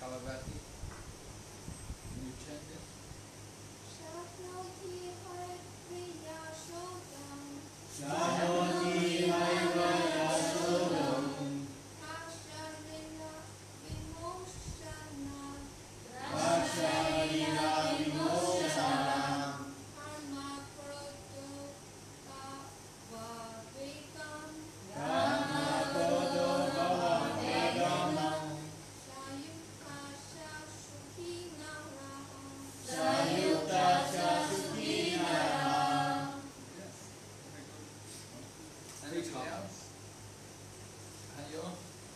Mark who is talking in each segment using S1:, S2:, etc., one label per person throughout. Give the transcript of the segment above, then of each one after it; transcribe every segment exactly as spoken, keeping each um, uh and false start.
S1: Kalavati, can you chant it?
S2: Shaknoti hai priya shodam.
S3: Shaknoti hai priya shodam.
S2: Kasharina vimoshana.
S3: Kasharina vimoshana.
S2: Karma kroto bhavavekam.
S3: Karma kodo bhavavegamam.
S2: Sayuktasya sukhinaraham.
S3: Sayuktasya sukhinaraham.
S1: Yes, very good. Anything else? Hayo?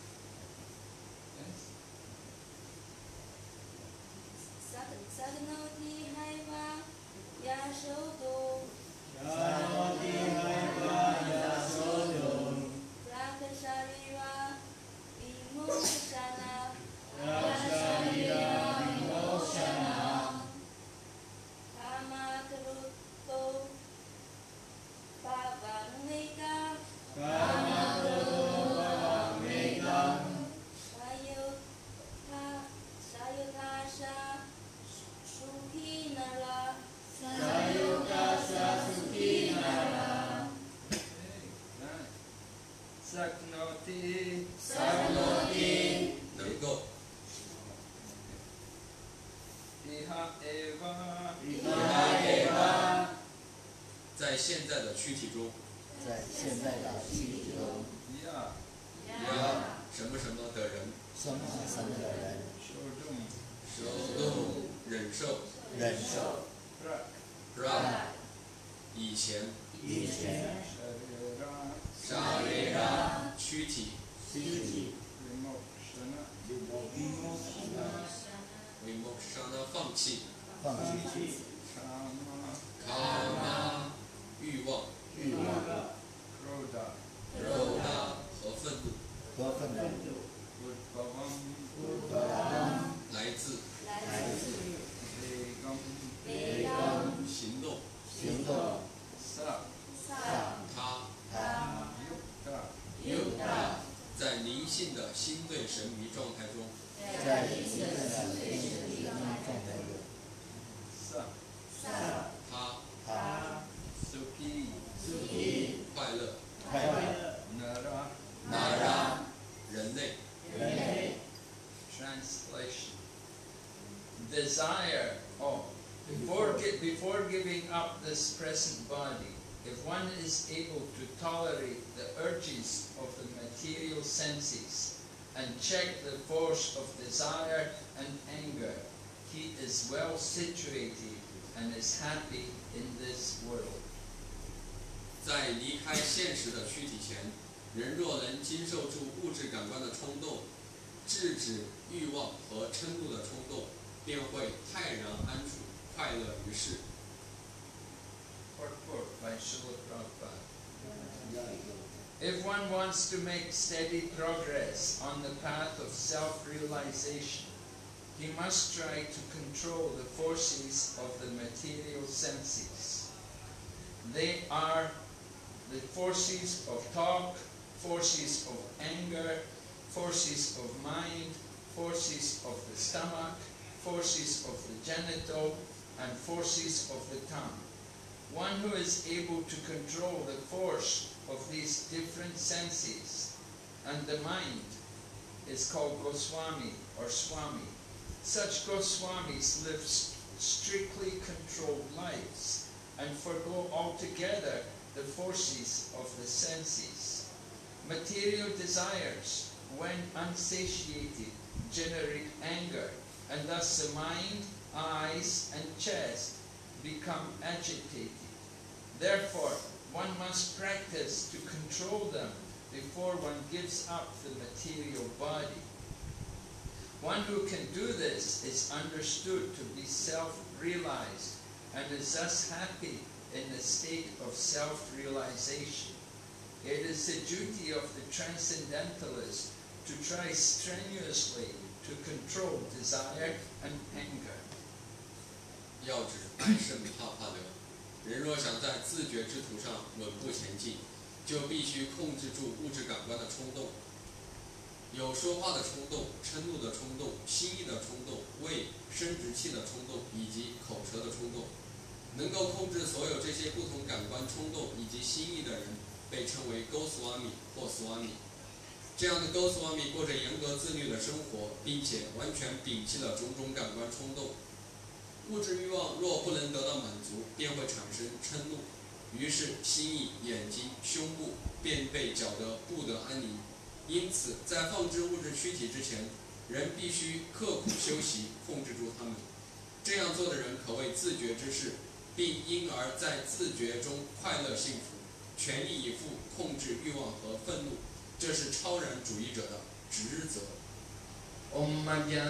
S1: Yes?
S4: Sagnoti haiva yashodo.
S3: Shaknoti hai priya shodam.
S4: Prakasharira vimoshana.
S3: Kasharina vimoshana.
S4: Kama karuto bhavavekam.
S3: Karma kodo bhavavegamam.
S4: Sayukta sayuktasya sukhinara.
S3: Sayuktasya sukhinaraham.
S1: Okay, right. Saknoti.
S3: Saknoti.
S5: 能够
S1: Iha eva.
S3: Iha eva.
S5: 在现在的躯体中，
S3: 在现在的躯体中，
S1: Ya.
S5: 让什么什么的人
S3: 什么什么的人
S1: Shodum.
S5: 手动忍受，
S3: 忍受
S1: Prak.
S5: 让以前
S3: 以前
S1: Sharira.
S5: 沙雷拉躯体
S3: 躯体
S1: Vimoshana.
S5: 为梦上的放弃，
S3: 放弃
S1: Kama.
S5: 卡玛欲望、
S3: 欲望
S1: Kroda.
S5: 肉大和愤怒，
S3: 和愤怒，
S1: Udbhavam.
S5: 来自
S3: 来自
S1: Vegam.
S5: 行动，
S3: 行动
S1: Sa.
S3: 萨
S5: 他
S3: 他
S1: Yukta.
S5: 在灵性的心对神迷状态中，
S3: 在灵性的灵性状态中，
S1: Sa.
S3: 萨
S5: 他
S3: 他
S1: Sukhi.
S3: 以
S5: 快乐，
S3: 快乐
S1: Nara.
S5: 那让人类
S3: 人类
S1: Translation. Desire. Oh, before gi- before giving up this present body, if one is able to tolerate the urges of the material senses and check the force of desire and anger, he is well situated and is happy in this world.
S5: 在离开现实的躯体前，人若能经受住物质感官的冲动，制止欲望和嗔怒的冲动，便会泰然安处，快乐于世。
S1: Purport by Srila Prabhupada. If one wants to make steady progress on the path of self-realization, he must try to control the forces of the material senses. They are the forces of talk, forces of anger, forces of mind, forces of the stomach, forces of the genital, and forces of the tongue. One who is able to control the force of these different senses and the mind is called Goswami or Swami. Such Goswamis live strictly controlled lives and forgo altogether the forces of the senses. Material desires, when unsatiated, generate anger, and thus the mind, eyes, and chest become agitated. Therefore, one must practice to control them before one gives up the material body. One who can do this is understood to be self-realized and is thus happy in the state of self-realization. It is the duty of the transcendentalist to try strenuously to control desire and anger.
S5: 要指安胜帕帕德，人若想在自觉之途上稳步前进，就必须控制住物质感官的冲动。 有说话的冲动、嗔怒的冲动、心意的冲动、胃、生殖器的冲动以及口舌的冲动。能够控制所有这些不同感官冲动以及心意的人，被称为 Goswami 或 Swami。这样的 Goswami 过着严格自律的生活，并且完全摒弃了种种感官冲动。物质欲望若不能得到满足，便会产生嗔怒，于是心意、眼睛、胸部便被搅得不得安宁。因此，在放置物质躯体之前，人必须刻苦修习，控制住它们。这样做的人可谓自觉之士，并因而在自觉中快乐幸福，全力以赴控制欲望和愤怒。这是超然主义者的职责。
S1: Om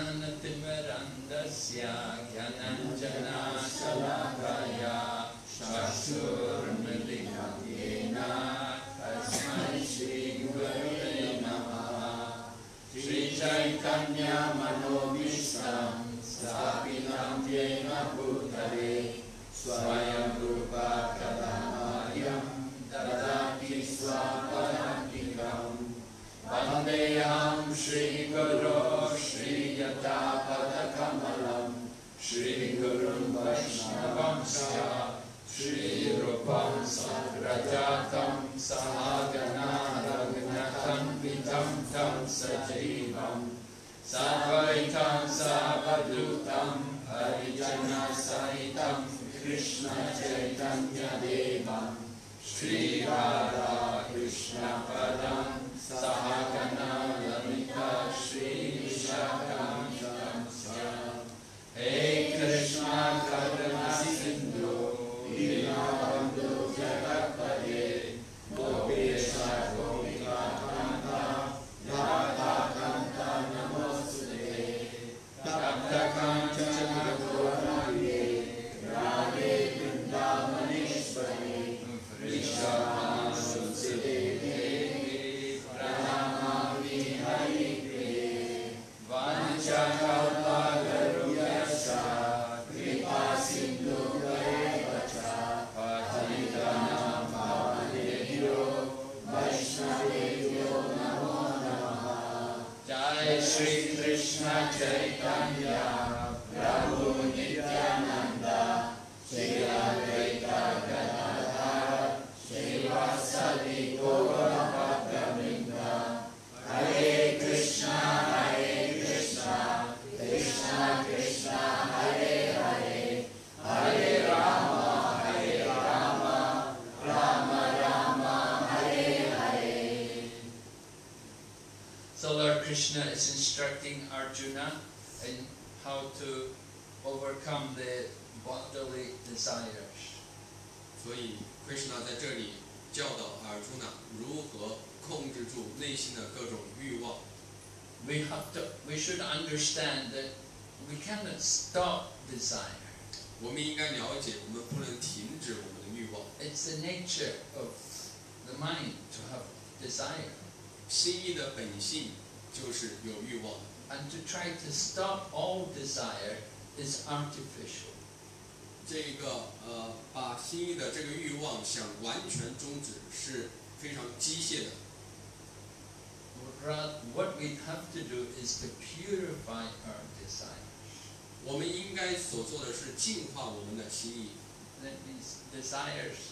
S1: Jnanatimirandasya Jnananjana Salakaya Chakshurmilitam Yena Tasmai Shri Gurave Namaha Shri Chaitanya Manobishtam Sthapitam Yena Bhutale Swayam Rupa Kadamayam Dadati Swapadantikam Vandeyam Shri Guru Shri Yatapada Kamalam Shri Guru Vaishnavamsya Shri Rupam Sagrajatam Sahagana Raghunatam Vitam Tam Sajivam Savaitam Savadutam Harijana Sahitam Krishna Chaitanya Devam Shri Radha Krishna Padam Sahagana Lalita Shri Vishakamitamsya Hey Krishna Karuna Sindhu Dinabandhu Jagapade Gopesha Gopika Kanta Radha Kanta Namaste Tapta Kanchana Gauranga Radhe Vrindavaneshwari Vrishabha Sudhideve Pranamami Haripre Vanchakalpatarubhyasya Kripa Sindhu Varevacha Patitanam Pavanebhyo Vaishnavebhyo Namo Namaha Jai Shri Krishna Chaitanya Prabhu Nityananda Shri Advaita Gadadhara Shri Vasadi Gaura Bhakta Hare Krishna, Hare Krishna, Krishna Krishna, Hare Hare, Hare Rama, Hare Rama, Rama Rama, Hare Hare. So Lord Krishna is instructing Arjuna in how to overcome the bodily desires.
S5: 所以 Krishna 在这里教导阿尔朱那如何控制住内心的各种欲望。
S1: We have to, we should understand that we cannot stop desire.
S5: 我们应该了解，我们不能停止我们的欲望。
S1: It's the nature of the mind to have desire.
S5: 心意的本性就是有欲望，
S1: And to try to stop all desire is artificial.
S5: 这个呃，把心意的这个欲望想完全终止是非常机械的。
S1: Rather, what we have to do is to purify our desires.
S5: 我们应该所做的是净化我们的心意。
S1: That means desires,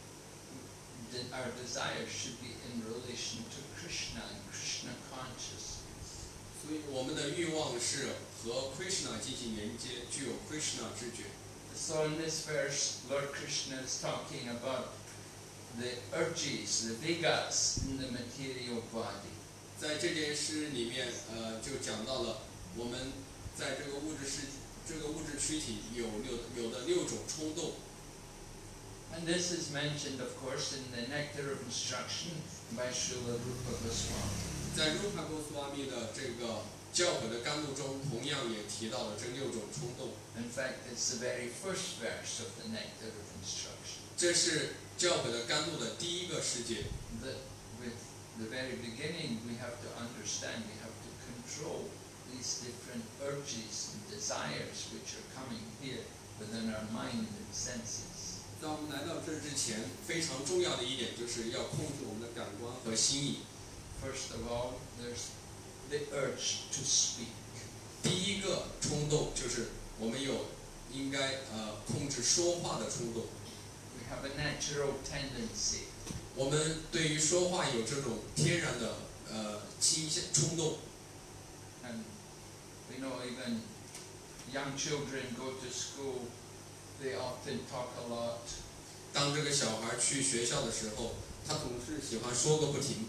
S1: that our desires should be in relation to Krishna and Krishna consciousness.
S5: 所以我们的欲望是和 Krishna 进行连接，具有 Krishna 知觉。
S1: So in this verse, Lord Krishna is talking about the urges, the vigas in the material body.
S5: 在这件诗里面，呃，就讲到了我们在这个物质世这个物质躯体有六有的六种冲动。
S1: And this is mentioned, of course, in the Nectar of Instruction by Srila Rupa Goswami.
S5: 在 Rupa Goswami 的这个教诲的甘露中，同样也提到了这六种冲动。
S1: In fact, it's the very first verse of the Nectar of Instruction.
S5: 这是教诲的甘露的第一个世界。
S1: That with the very beginning, we have to understand, we have to control these different urges and desires which are coming here within our mind and senses.
S5: 在我们来到这之前，非常重要的一点就是要控制我们的感官和心意。
S1: First of all, there's the urge to speak.
S5: 第一个冲动就是我们有应该呃控制说话的冲动。
S1: We have a natural tendency.
S5: 我们对于说话有这种天然的呃倾向冲动。
S1: And we know even young children go to school, they often talk a lot.
S5: 当这个小孩去学校的时候，他总是喜欢说个不停。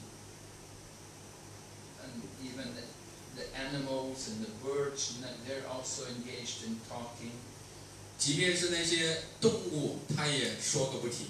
S1: And even the, the animals and the birds, they're also engaged in talking.
S5: 即便是那些动物，它也说个不停。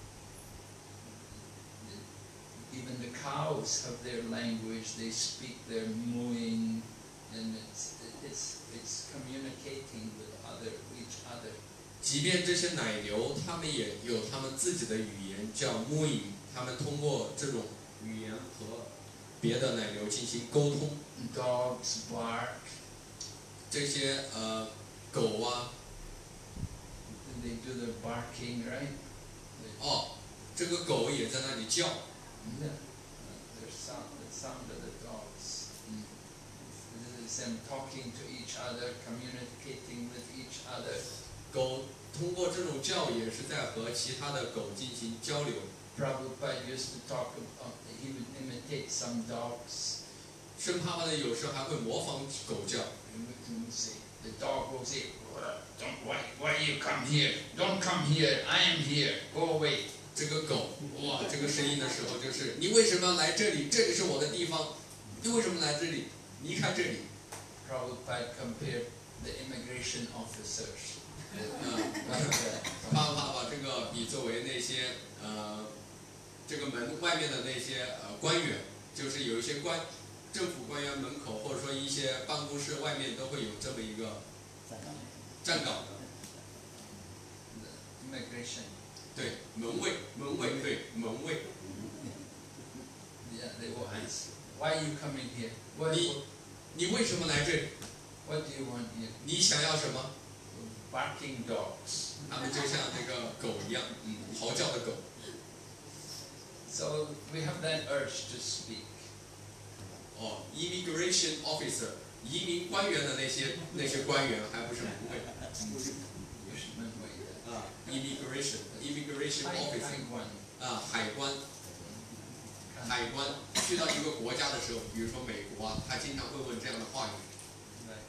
S1: Even the cows have their language, they speak their mooing, and it's, it's, it's communicating with other, each other.
S5: 即便这些奶牛，它们也有它们自己的语言，叫 mooing， 它们通过这种语言和别的奶牛进行沟通。
S1: Dogs bark.
S5: 这些呃狗啊，
S1: They do their barking, right?
S5: 哦，这个狗也在那里叫。
S1: Yeah. Their sound, the sound of the dogs. Mm. This is them talking to each other, communicating with each other.
S5: 狗通过这种叫也是在和其他的狗进行交流。
S1: Prabhupada used to talk about, he would imitate some dogs.
S5: 圣帕帕的有时候还会模仿狗叫。
S1: He would say, the dog will say, "Don't, why, why you come here? Don't come here. I am here. Go away."
S5: 这个狗，哇，这个声音的时候就是你为什么要来这里？这里是我的地方，你为什么来这里？离开这里。
S1: Prabhupada compared the immigration officers.
S5: 嗯，帕帕把这个比作为那些呃这个门外面的那些呃官员，就是有一些官政府官员门口或者说一些办公室外面都会有这么一个站岗的。
S1: The immigration.
S5: 对，门卫，门卫，对，门卫。
S1: Yeah, they will ask, "Why are you coming here? What,
S5: 你你为什么来这里？
S1: what do you want here?"
S5: 你想要什么？
S1: Barking dogs.
S5: 他们就像这个狗一样，嗯，嚎叫的狗。
S1: So we have that urge to speak.
S5: 哦 ，immigration officer， 移民官员的那些那些官员还不是门卫。啊 ，immigration immigration officer， 啊，海关。 海关去到一个国家的时候，比如说美国啊，他经常会问这样的话语。
S1: Right.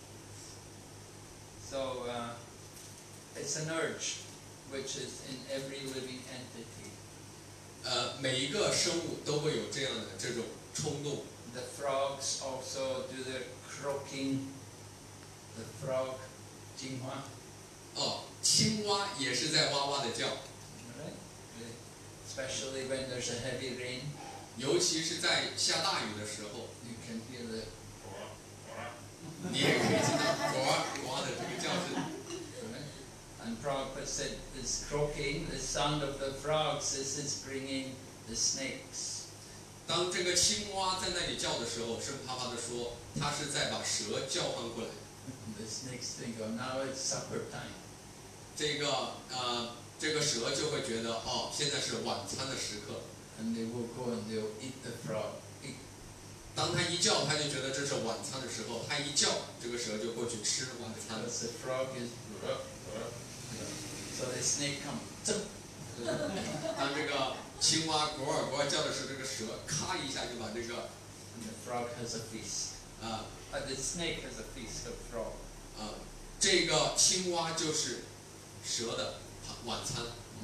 S1: So uh, it's an urge which is in every living entity.
S5: 呃，每一个生物都会有这样的这种冲动。
S1: The frogs also do their croaking. The frog, 青蛙.
S5: 哦，青蛙也是在哇哇的叫。
S1: Right? Especially when there's a heavy rain.
S5: 尤其是在下大雨的时候，
S1: You can hear the
S5: 你也可以听到呱呱的这个叫声。
S1: right? And Prabhupada said this croaking, the sound of the frogs, this is bringing the snakes.
S5: 当这个青蛙在那里叫的时候，圣帕帕的说，他是在把蛇叫唤过来。
S1: And the snakes think, oh, now it's supper time.
S5: 这个呃，这个蛇就会觉得，哦，现在是晚餐的时刻。
S1: And they will go and they'll eat the frog. Eat.
S5: 当它一叫，它就觉得这是晚餐的时候，它一叫，这个蛇就过去吃晚餐。
S1: Because the frog is... So the snake comes.
S5: 当这个青蛙呱儿呱儿叫的时候，这个蛇咔一下就把这个
S1: And the frog has a feast.
S5: 啊
S1: Uh, the snake has a feast of frog.
S5: 啊，这个青蛙就是蛇的晚餐。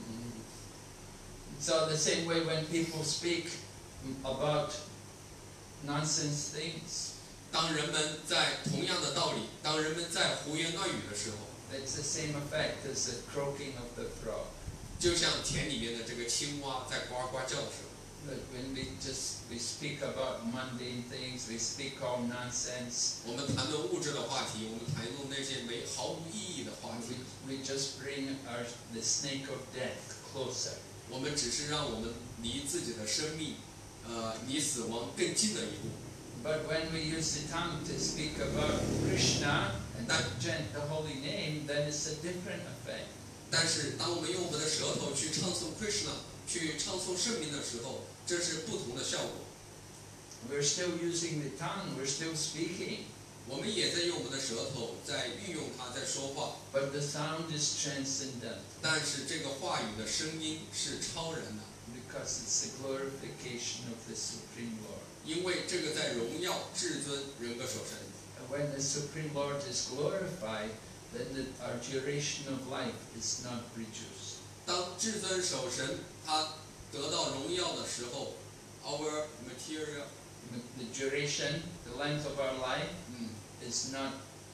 S1: So the same way when people speak about nonsense things,
S5: 当人们在同样的道理，当人们在胡言乱语的时候，
S1: it's the same effect as the croaking of the frog.
S5: 就像田里面的这个青蛙在呱呱叫的时候。
S1: But when we just we speak about mundane things, we speak all nonsense,
S5: 我们谈论物质的话题，我们谈论那些没毫无意义的话
S1: we,
S5: 题，
S1: we just bring our the snake of death closer.
S5: 我们只是让我们离自己的生命，呃，离死亡更近了一步。
S1: But when we use the tongue to speak about Krishna and to chant the holy name, then it's a different effect.
S5: 但是，当我们用我们的舌头去唱诵 Krishna，去唱诵圣名的时候，这是不同的效果。
S1: We're still using the tongue, we're still speaking,
S5: 我们也在用我们的舌头在运用它在说话，
S1: but the sound is transcendent
S5: 但是这个话语的声音是超然的，
S1: because it's the glorification of the Supreme Lord.
S5: 因为这个在荣耀至尊人格守神。
S1: And when the Supreme Lord is glorified, then the, our duration of life is not reduced.
S5: 当至尊守神他得到荣耀的时候 ，our material，
S1: The duration, the length of our life
S5: 嗯，
S1: is not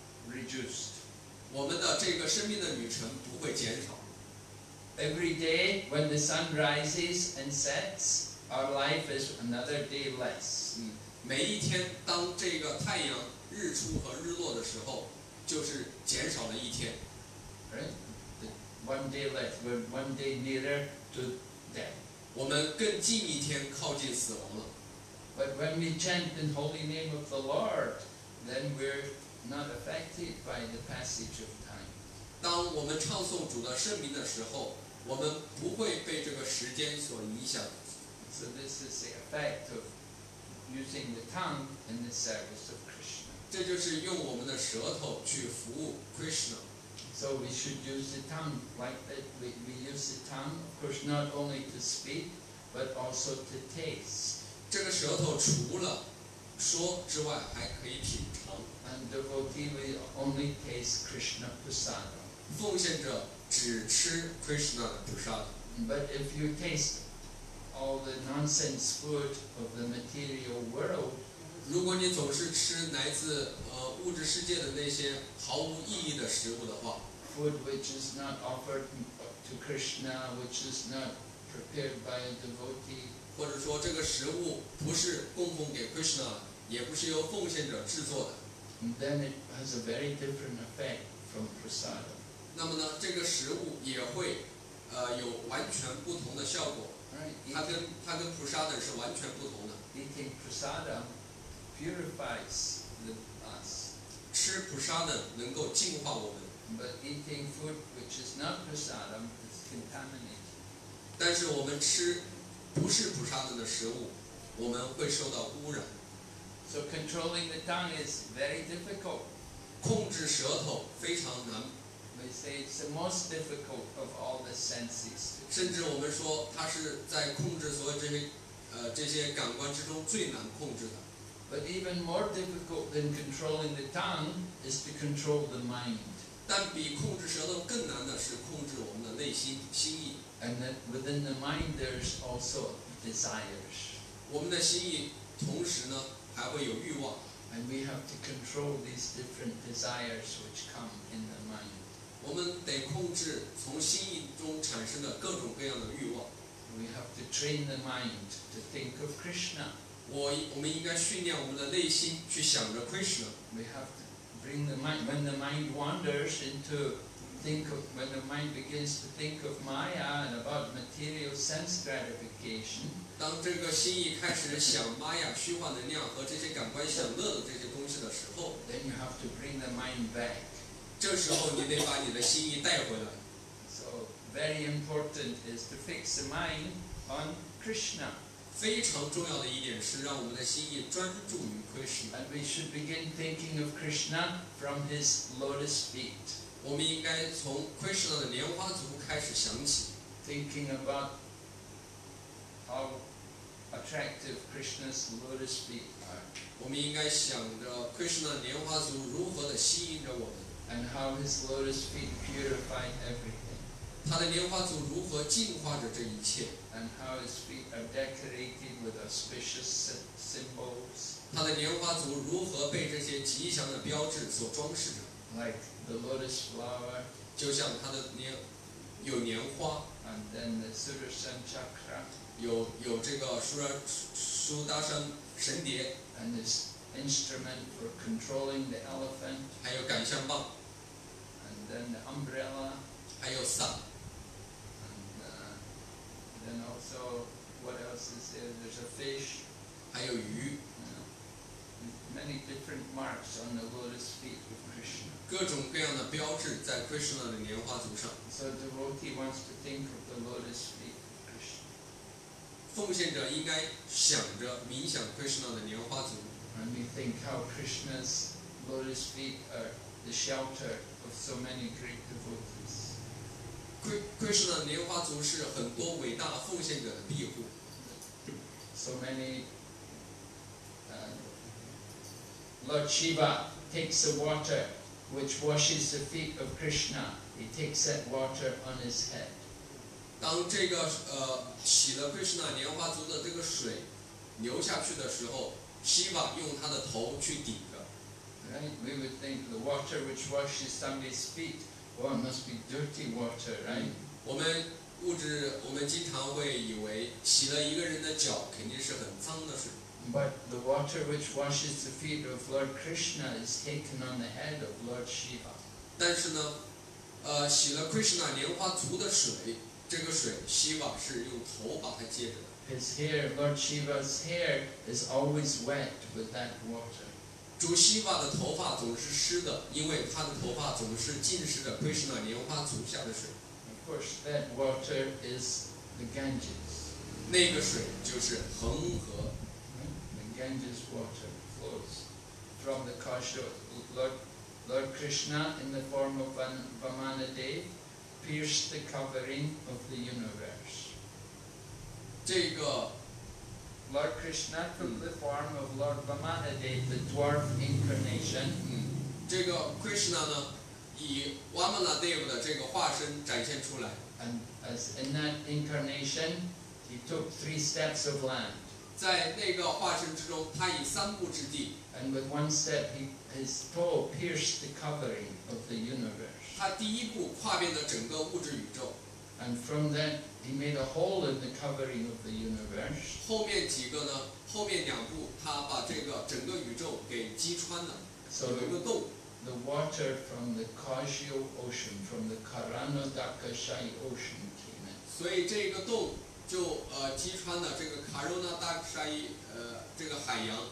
S1: reduced.
S5: 我们的这个生命的旅程不会减少。
S1: Every day when the sun rises and sets, our life is another day less.
S5: 嗯，每一天当这个太阳日出和日落的时候，就是减少了一天。
S1: Right? The one day less. We're one day nearer to death.
S5: 我们更近一天靠近死亡了。
S1: But when we chant the holy name of the Lord, then we're not affected by the passage of time.
S5: 当我们唱诵主的圣名的时候，我们不会被这个时间所影响。
S1: So this is the effect of using the tongue in the service of Krishna.
S5: 这就是用我们的舌头去服务 Krishna。
S1: So we should use the tongue like that. We, we use the tongue, of course, not only to speak, but also to taste.
S5: 这个舌头除了说之外，还可以品尝。
S1: And devotee will only taste Krishna prasada.
S5: 奉献者只吃 Krishna 的 prasad。
S1: But if you taste all the nonsense food of the material world,
S5: 如果你总是吃来自呃物质世界的那些毫无意义的食物的话，
S1: food which is not offered to Krishna, which is not prepared by a devotee,
S5: 或者说这个食物不是供奉给 Krishna， 也不是由奉献者制作的，
S1: and then it has a very different effect from prasada.
S5: 那么呢，这个食物也会呃有完全不同的效果。
S1: Right?
S5: 它跟它跟 prasad 是完全不同的。
S1: Eating prasada purifies the, us,
S5: 吃 prasad 能够净化我们，
S1: but eating food which is not prasadam is contaminated.
S5: 但是我们吃不是 prasad 的食物，我们会受到污染。
S1: So controlling the tongue is very difficult.
S5: 控制舌头非常难，
S1: We say it's the most difficult of all the senses.
S5: 甚至我们说它是在控制所有这些呃这些感官之中最难控制的。
S1: But even more difficult than controlling the tongue is to control the mind.
S5: 但比控制舌头更难的是控制我们的内心心意。
S1: And that within the mind there's also desires.
S5: 我们的心意同时呢还会有欲望，
S1: And we have to control these different desires which come in the mind.
S5: 我们得控制从心意中产生的各种各样的欲望。
S1: We have to train the mind to think of Krishna.
S5: 我我们应该训练我们的内心去想着 Krishna。
S1: We have to bring the mind, when the mind wanders into think of, when the mind begins to think of Maya and about material sense gratification,
S5: 当这个心意开始想玛雅虚幻能量和这些感官享乐的这些东西的时候，
S1: then you have to bring the mind back.
S5: 这时候你得把你的心意带回来。
S1: So very important is to fix the mind on Krishna.
S5: 非常重要的一点是让我们的心意专注于 Krishna。
S1: And we should begin thinking of Krishna from his lotus feet.
S5: 我们应该从 Krishna 的莲花足开始想起，
S1: Thinking about how attractive Krishna's lotus feet are.
S5: 我们应该想着 Krishna 的莲花足如何的吸引着我们，
S1: And how his lotus feet purified everything.
S5: 他的莲花足如何净化着这一切，
S1: And how his feet are decorated with auspicious sy- symbols,
S5: 他的莲花足如何被这些吉祥的标志所装饰着，
S1: like the lotus flower
S5: 就像他的莲有莲花，
S1: and then the Sudarshan chakra
S5: 有有这个苏拉苏达山神蝶，
S1: and this instrument for controlling the elephant,
S5: 还有感相棒，
S1: and then the umbrella,
S5: 还有伞，
S1: and uh, then also what else is there? There's a fish,
S5: 还有鱼，
S1: you know, many different marks on the lotus feet of Krishna.
S5: 各种各样的标志在 Krishna 的莲花足上。
S1: So devotee wants to think of the lotus feet of Krishna.
S5: 奉献者应该想着冥想 Krishna 的莲花足。
S1: And we think how Krishna's lotus feet are the shelter of so many great devotees.
S5: Krishna 的莲花足是很多伟大的奉献者的庇护。
S1: So many. Uh, Lord Shiva takes the water which washes the feet of Krishna. He takes that water on his head.
S5: 当这个呃洗了 Krishna 莲花足的这个水流下去的时候，希瓦用他的头去顶着。
S1: Right? We would think the water which washes somebody's feet, oh, it must be dirty water, right?
S5: 我们物质，我们经常会以为洗了一个人的脚肯定是很脏的水。
S1: But the water which washes the feet of Lord Krishna is taken on the head of Lord Shiva.
S5: 但是呢，呃，洗了 Krishna 莲花足的水，这个水希瓦是用头把它接着的。
S1: His hair, Lord Shiva's hair, is always wet with that water.
S5: 主希瓦的头发总是湿的，因为他的头发总是浸湿着 Krishna 莲花足下的水。
S1: Of course, that water is the Ganges.
S5: 那个水就是恒河。
S1: The Ganges water flows from the Kasha. Lord, Lord Krishna, in the form of Vamanadev, pierced the covering of the universe.
S5: 这个
S1: Lord Krishna took the form of Lord Vamanadev, the dwarf incarnation.
S5: 嗯，这个 Krishna 呢，以 Vamanadev 的这个化身展现出来。
S1: And as in that incarnation, he took three steps of land.
S5: 在那个化身之中，他以三步之地，
S1: And with one step, he, his toe pierced the covering of the universe.
S5: 他第一步跨遍了整个物质宇宙。
S1: And from that, he made a hole in the covering of the universe.
S5: 后面几个呢？后面两步，他把这个整个宇宙给击穿了，
S1: So
S5: 有一个洞。
S1: the water from the Kajio ocean, from the Karanodakashai ocean came in.
S5: 所以这个洞就呃击穿了这个卡罗纳大沙伊呃这个海洋，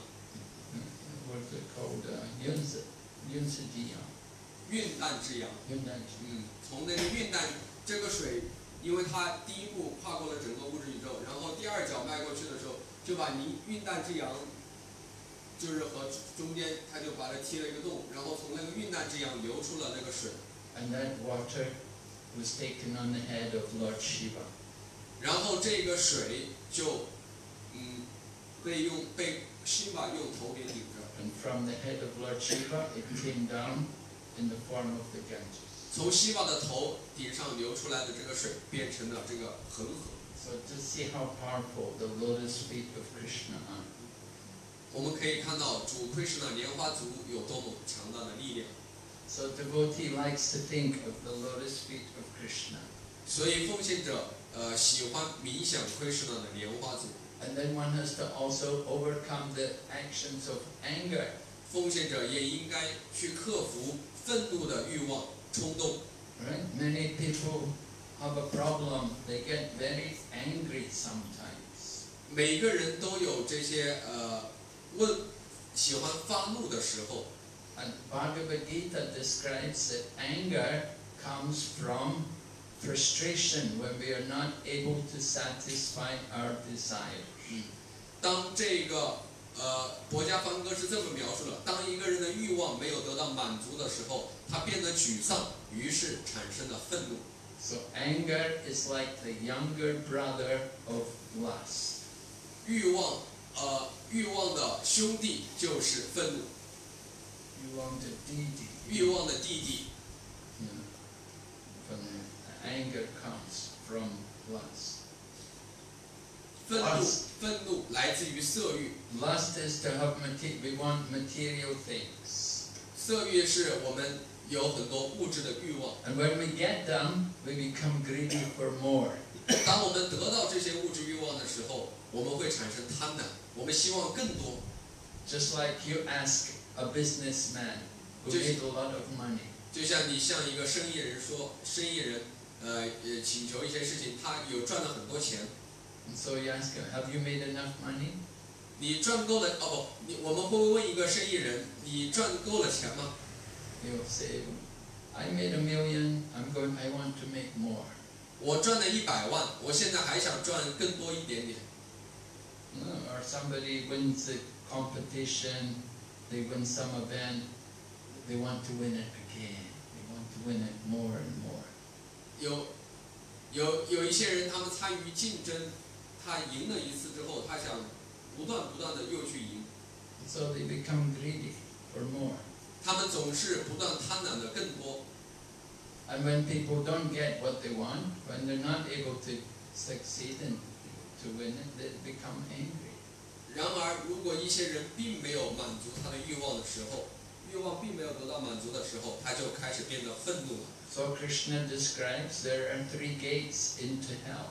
S1: What's it called? Uh, Yunsa, Yunsa
S5: 运淡之洋。
S1: Yunsa.
S5: 嗯，从那个运淡这个水，因为它第一步跨过了整个物质宇宙，然后第二脚迈过去的时候，就把泥运淡之洋，就是和中间它就把它踢了一个洞，然后从那个运淡之洋流出了那个水，
S1: And that water was taken on the head of Lord Shiva.
S5: 然后这个水就嗯被用被希瓦用头给顶着。
S1: And from the head of Lord Shiva, it came down in the form of the Ganges.
S5: 从希瓦的头顶上流出来的这个水，变成了这个恒河。
S1: So to see how powerful the lotus feet of Krishna are.
S5: 我们可以看到主 Krishna 莲花足有多么强大的力量。
S1: So devotee likes to think of the lotus feet of Krishna.
S5: 所以奉献者呃喜欢冥想 Krishna 的莲花足。
S1: And then one has to also overcome the actions of anger.
S5: 奉献者也应该去克服愤怒的欲望、冲动。
S1: Right? Many people have a problem. They get very angry sometimes.
S5: 每个人都有这些呃问喜欢发怒的时候。
S1: And Bhagavad Gita describes that anger comes from frustration when we are not able to satisfy our desires.
S5: 当这个呃博家梵歌是这么描述的：当一个人的欲望没有得到满足的时候，他变得沮丧，于是产生了愤怒。
S1: So anger is like the younger brother of lust.
S5: 欲望呃欲望的兄弟就是愤怒，
S1: You want a deity.
S5: 欲望的弟弟。
S1: You know, from the anger comes from lust.
S5: 愤怒
S1: Lust.
S5: 愤怒来自于色欲，
S1: Lust is to have mate- we want material things.
S5: 色欲是我们有很多物质的欲望。
S1: And when we get them, we become greedy for more.
S5: 当我们得到这些物质欲望的时候，我们会产生贪婪，我们希望更多。
S1: Just like you ask a businessman who
S5: Just-
S1: made a lot of money.
S5: 就像你向一个生意人说，生意人呃也请求一些事情，他有赚了很多钱，
S1: And so you ask him, have you made enough money?
S5: 你赚够了哦不，你我们会不会问一个生意人，你赚够了钱吗？
S1: He'll say, I made a million, I'm going, I want to make more.
S5: 我赚了一百万，我现在还想赚更多一点点。
S1: No, or somebody wins the competition, they win some event, they want to win it again. They want to win it more and more.
S5: 有有有一些人，他们参与竞争，他赢了一次之后，他想不断不断的又去赢，
S1: So they become greedy for more.
S5: 他们总是不断贪婪的更多。
S1: And when people don't get what they want, when they're not able to succeed and to win it, they become angry.
S5: 然而，如果一些人并没有满足他的欲望的时候，欲望并没有得到满足的时候，他就开始变得愤怒了。
S1: So Krishna describes there are three gates into hell.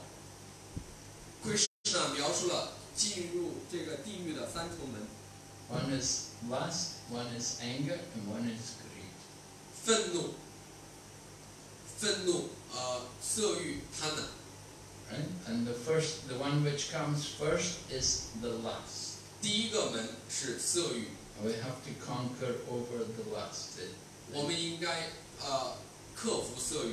S5: Krishna 描述了进入这个地狱的三重门：
S1: One is lust, one is anger, and one is greed.
S5: 愤怒、愤怒、呃，色欲、贪婪。
S1: Right? And the first, the one which comes first is the lust.
S5: 第一个门是色欲，
S1: We have to conquer over the lust. It-
S5: 我们应该呃克服色欲。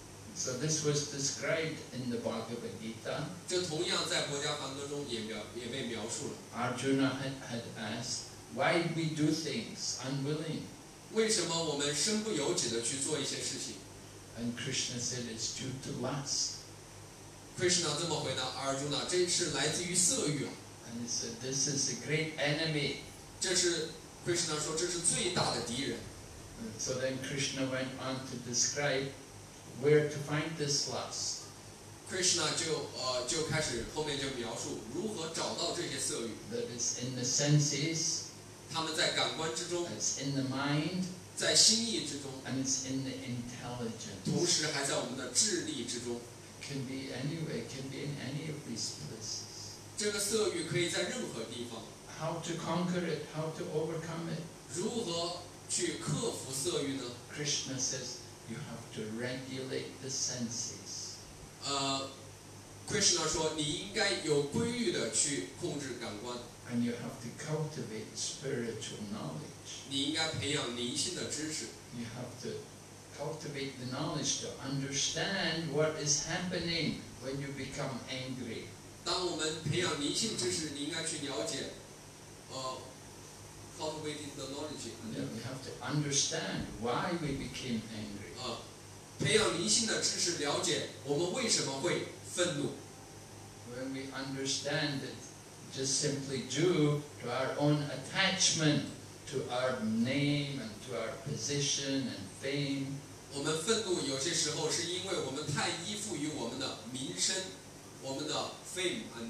S1: So this was described in the Bhagavad Gita.
S5: 这同样在国家梵歌中也描也被描述了。
S1: Arjuna had, had asked, why we do things unwilling?
S5: 为什么我们身不由己的去做一些事情
S1: And Krishna said it's due to lust.
S5: ？Krishna 这么回答阿尔朱那，这是来自于色欲啊。
S1: And he said, this is a great enemy.
S5: 这是 Krishna 说这是最大的敌人。
S1: And so then Krishna went on to describe where to find this lust.
S5: Krishna 就呃就开始后面就描述如何找到这些色欲，
S1: That is in the senses,
S5: 他们在感官之中，
S1: it's in the mind,
S5: 在心意之中，
S1: and it's in the
S5: 同
S1: intelligence.
S5: 时还在我们的智力之中。
S1: It can be anywhere, it can be in any of these places.
S5: 这个色欲可以在任何地方。
S1: How to conquer it, how to overcome it.
S5: 如何去克服色欲呢？
S1: Krishna says you have to regulate the senses.
S5: 呃，Krishna 说你应该有规律的去控制感官，
S1: And you have to cultivate spiritual knowledge.
S5: 你应该培养灵性的知识，
S1: You have to cultivate the knowledge to understand what is happening when you become angry.
S5: 当我们培养灵性知识，你应该去了解，呃，cultivating the knowledge，
S1: You know, we have to understand why we became angry.
S5: 呃，培养灵性的知识，了解我们为什么会愤怒。
S1: When we understand it, just simply due to our own attachment to our name and to our position and fame.
S5: 我们愤怒有些时候是因为我们太依附于我们的名声、我们的 fame and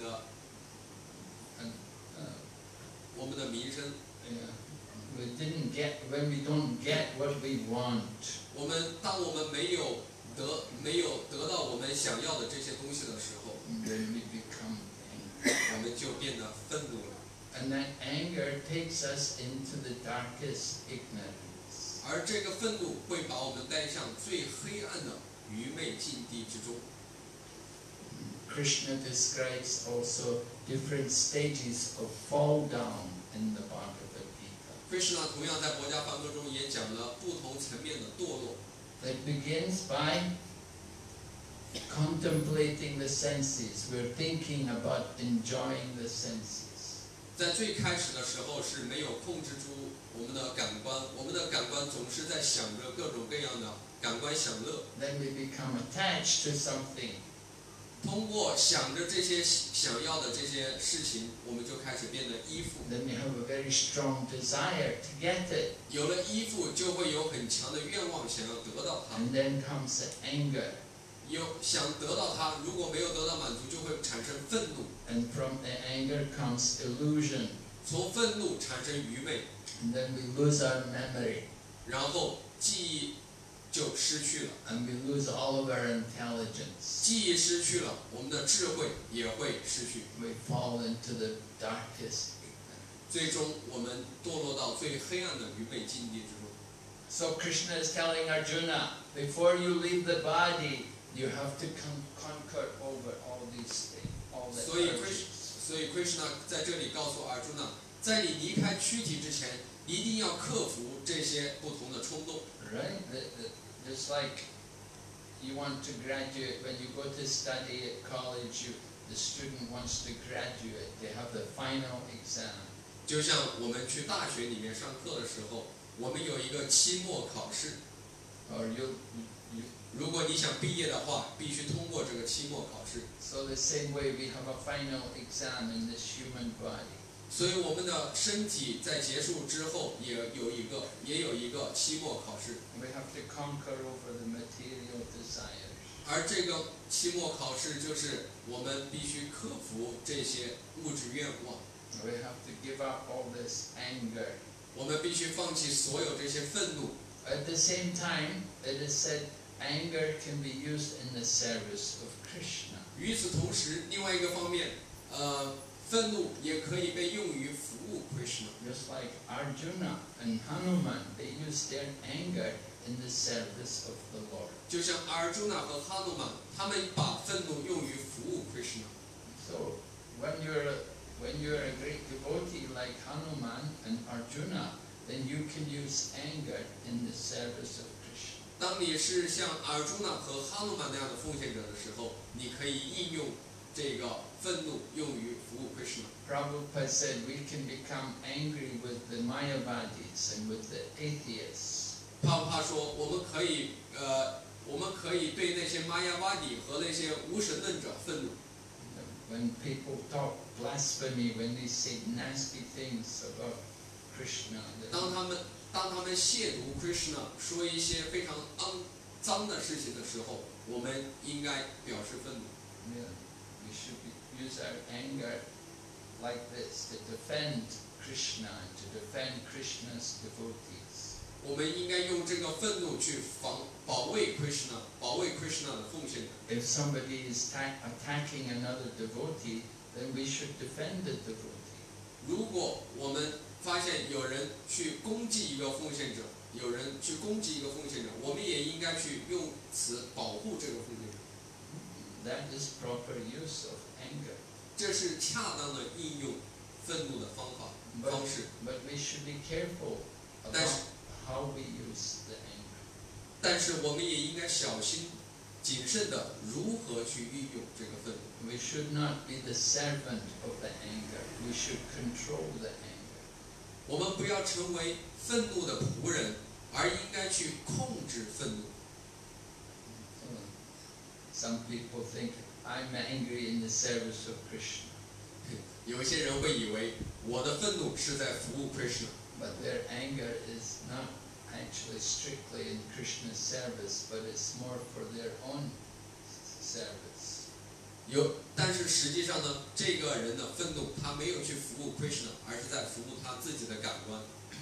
S1: And uh,
S5: 我们的名声。
S1: yeah, we didn't get, when we don't get what we want,
S5: 我们当我们没有得没有得到我们想要的这些东西的时候，
S1: then we become angry.
S5: 我们就变得愤怒了。
S1: And that anger takes us into the darkest ignorance.
S5: 而这个愤怒会把我们带向最黑暗的愚昧境地之中。
S1: Krishna describes also different stages of fall down in the Bhagavad Gita.
S5: Krishna 同样在《国家梵歌》中也讲了不同层面的堕落。
S1: That begins by contemplating the senses. We're thinking about enjoying the senses.
S5: 在最开始的时候是没有控制住我们的感官，我们的感官总是在想着各种各样的感官享乐。
S1: Then we become attached to something.
S5: 通过想着这些想要的这些事情，我们就开始变得依附。
S1: Then you have a very strong desire to get it.
S5: 有了依附，就会有很强的愿望想要得到它。
S1: And then comes the anger.
S5: 有想得到它，如果没有得到满足，就会产生愤怒。
S1: And from the anger comes illusion.
S5: 从愤怒产生愚昧，
S1: And then we lose our memory.
S5: 然后记忆就失去了。
S1: And we lose all of our intelligence.
S5: 记忆失去了，我们的智慧也会失去。
S1: We fall into the darkest ignorance.
S5: 最终，我们堕落到最黑暗的愚昧境地之中。
S1: So Krishna is telling Arjuna, before you leave the body, you have to con- conquer over all these things, all the
S5: 所以
S1: urges.
S5: Krish， 所以 Krishna 在这里告诉阿朱那，在你离开躯体之前，一定要克服这些不同的冲动。
S1: Right? The- the- Just like you want to graduate, when you go to study at college, you, the student wants to graduate, they have the final exam.
S5: 就像我们去大学里面上课的时候，我们有一个期末考试。
S1: Or you, you,
S5: 如果你想毕业的话，必须通过这个期末考试。
S1: so the same way we have a final exam in this human body.
S5: 所以我们的身体在结束之后，也有一个也有一个期末考试。
S1: We have to conquer over the material desires.
S5: 而这个期末考试就是我们必须克服这些物质愿望，
S1: We have to give up all this anger.
S5: 我们必须放弃所有这些愤怒。
S1: At the same time, it is said anger can be used in the service of Krishna.
S5: 与此同时，另外一个方面，呃，愤怒也可以被用于服务 Krishna。
S1: Just like Arjuna and Hanuman, they used their anger in the service of the Lord.
S5: 就像阿尔朱纳和哈努曼，他们把愤怒用于服务 Krishna。
S1: So when you're a, when you're a great devotee like Hanuman and Arjuna, then you can use anger in the service of Krishna.
S5: 当你是像阿尔朱纳和哈努曼那样的奉献者的时候，你可以应用这个愤怒用于服务 Krishna。
S1: Prabhupada said we can become angry with the Mayavadis and with the atheists.
S5: 帕布帕说，我们可以呃，我们可以对那些玛雅瓦底和那些无神论者愤怒。
S1: When people talk blasphemy, when they say nasty things about Krishna, then
S5: 当他们当他们亵渎 Krishna， 说一些非常肮脏的事情的时候，我们应该表示愤怒。
S1: yeah, we should be, use our anger like this to defend Krishna and to defend Krishna's devotees.
S5: 我们应该用这个愤怒去防保卫 Krishna， 保卫 Krishna 的奉献者。
S1: If somebody is ta- attacking another devotee, then we should defend the devotee.
S5: 如果我们发现有人去攻击一个奉献者，有人去攻击一个奉献者，我们也应该去用词保护这个奉献者。
S1: That is proper use of anger.
S5: 这是恰当的应用愤怒的方法
S1: But,
S5: 方式。
S1: but we should be careful about
S5: That's-
S1: how we use the anger.
S5: 但是我们也应该小心、谨慎的如何去运用这个愤怒。
S1: We should not be the servant of the anger. We should control the anger.
S5: 我们不要成为愤怒的仆人，而应该去控制愤怒。
S1: So, some people think I'm angry in the service of Krishna,
S5: 有一些人会以为我的愤怒是在服务 Krishna，
S1: but their anger is not actually strictly in Krishna's service, but it's more for their own service.
S5: 有，但是实际上呢，这个人的愤怒他没有去服务 Krishna， 而是在服务他自己的感官。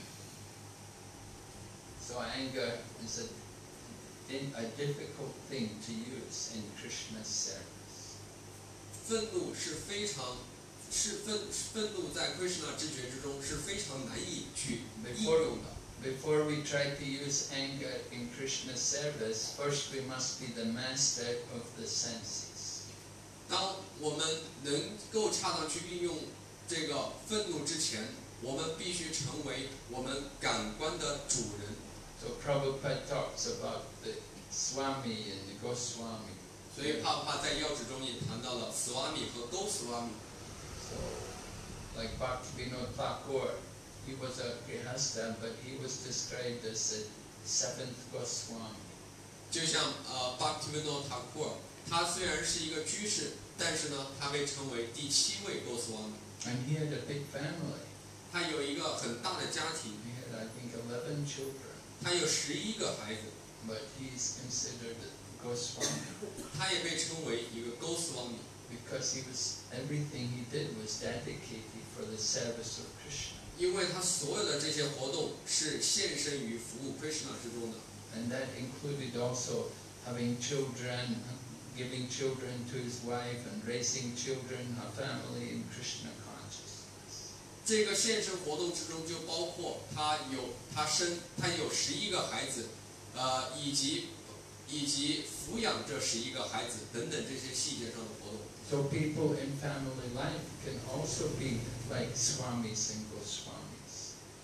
S1: So anger is a, a difficult thing to use in Krishna's service.
S5: 愤怒是非常，是愤愤怒在 Krishna 知觉之中是非常难以去应用的。
S1: Before we try to use anger in Krishna's service, first we must be the master of the senses.
S5: 当我们能够恰当去运用这个愤怒之前，我们必须成为我们感官的主人。
S1: So Prabhupada talks about the Swami and the Goswami.
S5: 所以帕帕在要旨中也谈到了斯瓦米和勾斯瓦米。
S1: So, like Bhaktivinoda Thakur, he was a Grihastha, but he was described as the seventh Goswami.
S5: 就像呃巴提维诺塔库尔，他虽然是一个居士，但是呢，他被称为第七位勾斯瓦米。
S1: And he had a big family.
S5: 他有一个很大的家庭，
S1: He had, I think, eleven children.
S5: 他有十一个孩子，
S1: But he's considered a Goswami
S5: 他也被称为一个勾斯瓦米，
S1: because he was, everything he did was dedicated for the service of Krishna.
S5: 因为他所有的这些活动是献身于服务 Krishna 之中的。
S1: And that included also having children, giving children to his wife and raising children, a family in Krishna consciousness.
S5: 这个献身活动之中就包括他有他生他有十一个孩子，呃，以及以及抚养这十一个孩子等等这些细节上的活动。
S1: So people in family life can also be like Swamis and Goswamis.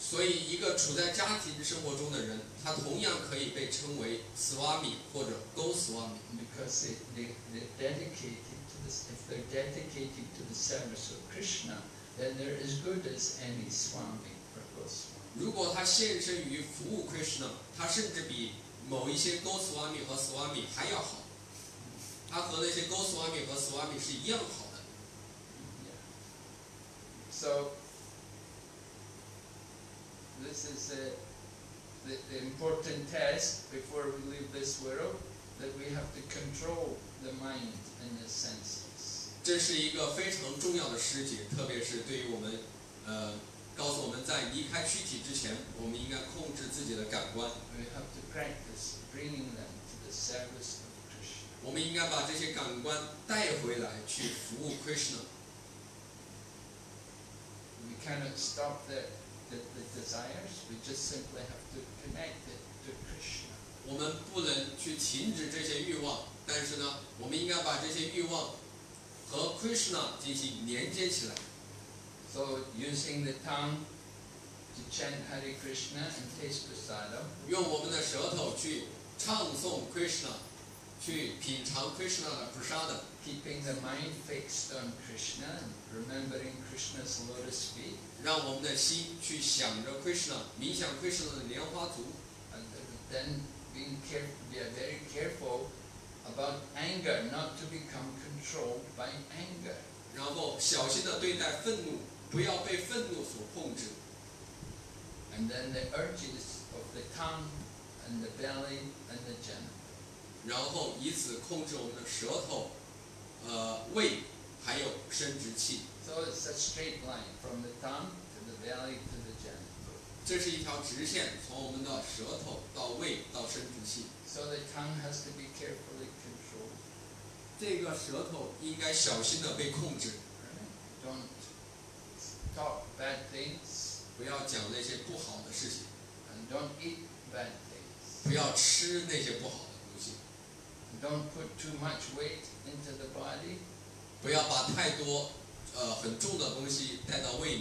S5: 所以，一个处在家庭生活中的人，他同样可以被称为 swami 或者 Goswami，
S1: because they, they, they're dedicated to this. If they're dedicated to the service of Krishna, then they're as good as any Swami or Goswami.
S5: 如果他献身于服务 Krishna， 他甚至比某一些 Goswami 和 Swami 还要好。他和那些 Goswami 和 Swami 是一样好的。
S1: Yeah. So this is a, the, the important test before we leave this world, that we have to control the mind and the senses.
S5: 这是一个非常重要的师节，特别是对于我们，呃，告诉我们在离开躯体之前，我们应该控制自己的感官。
S1: We have to practice bringing them to the service of Krishna.
S5: 我们应该把这些感官带回来，去服务 Krishna。
S1: We cannot stop the, the, the desires, we just simply have to connect it to Krishna.
S5: 我们不能去停止这些欲望，但是呢，我们应该把这些欲望和 Krishna 进行连接起来。
S1: So using the tongue to chant Hare Krishna and taste prasadam,
S5: 用我们的舌头去唱诵 Krishna， 去品尝 Krishna 的 prasada，
S1: keeping the mind fixed on Krishna and remembering Krishna's lotus feet,
S5: 让我们的心去想着 Krishna， 冥想 Krishna 的莲花足，
S1: and then being careful, be very careful about anger, not to become controlled by anger.
S5: 然后小心的对待愤怒，不要被愤怒所控制。
S1: And then the urges of the tongue and the belly and the genital.
S5: 然后以此控制我们的舌头、呃胃，还有生殖器。
S1: So it's a straight line from the tongue to the belly to the genital.
S5: 这是一条直线，从我们的舌头到胃到生殖器。
S1: So the tongue has to be carefully controlled.
S5: 这个舌头应该小心的被控制，
S1: Right? Don't talk bad things
S5: 不要讲那些不好的事情，
S1: and don't eat bad things.
S5: 不要吃那些不好的东西，
S1: Don't put too much weight into the body.
S5: 不要把太多呃很重的东西带到胃里。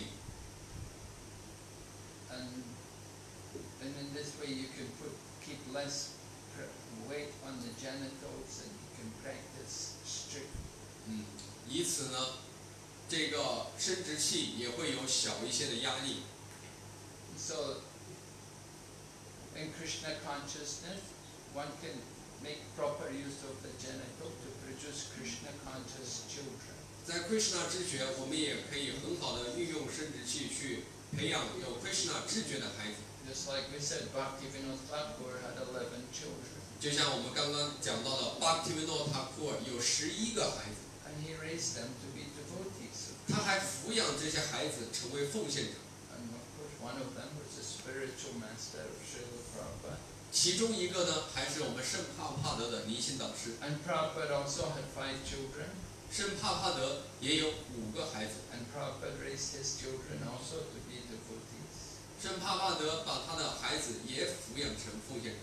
S1: And, and in this way you can put, keep less pr- weight on the genitals and you can practice strict.
S5: 嗯，以此呢，这个生殖器也会有小一些的压力。
S1: So in Krishna consciousness, one can make proper use of the genital to produce Krishna conscious children.
S5: 在 Krishna 知觉，我们也可以很好的运用生殖器去培养有 Krishna 知觉的孩子。
S1: Just like we said, Bhaktivinoda Thakur had eleven children.
S5: 就像我们刚刚讲到的 Bhaktivinoda Thakur 有十一个孩子，
S1: And he raised them to be devotees.
S5: 他还抚养这些孩子成为奉献者。
S1: And of course, one of them was the spiritual master of Srila Prabhupada.
S5: 其中一个呢，还是我们圣帕帕德的离心导师。
S1: And Prabhupada also had five children.
S5: 圣帕帕德也有五个孩子，
S1: And Prabhupada raised his children also to be devotees.
S5: 圣帕帕德把他的孩子也抚养成奉献者。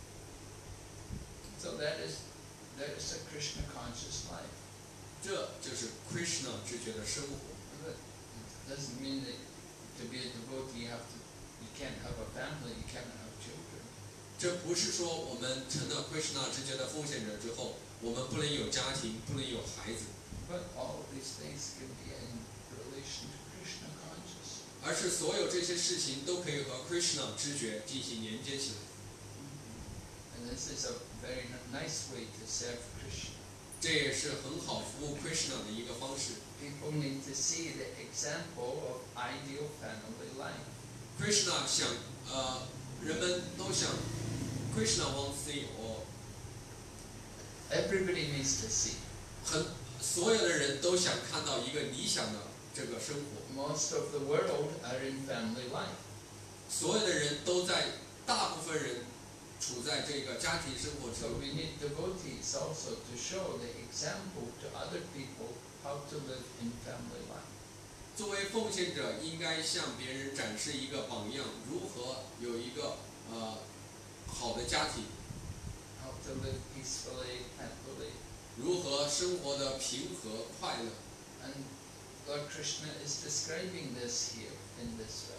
S1: So that is, that is a Krishna conscious life.
S5: 这就是 Krishna 知觉的生活。
S1: But it doesn't mean that to be a devotee you have to, you can't have a family, you can't have children.
S5: 这不是说我们成了 Krishna 知觉的奉献者之后，我们不能有家庭，不能有孩子，
S1: But all of these things can be in relation to Krishna consciousness.
S5: 而是所有这些事情都可以和 Krishna 知觉进行连接起来。
S1: And this is a very n- nice way to serve Krishna.
S5: 这也是很好服务 Krishna 的一个方式。
S1: People need to see the example of ideal family life.
S5: Krishna 想，呃，人们都想 Krishna wants to see， or
S1: Everybody needs to see.
S5: 很所有的人都想看到一个理想的这个生活。
S1: Most of the world are in family life.
S5: 所有的人都在，大部分人处在这个家庭生活
S1: So
S5: 中。
S1: we need devotees also to show the example to other people how to live in family life.
S5: 作为奉献者，应该向别人展示一个榜样，如何有一个呃好的家庭，
S1: How to live peacefully, happily.
S5: 如何生活的平和快乐。
S1: And Lord Krishna is describing this here in this verse.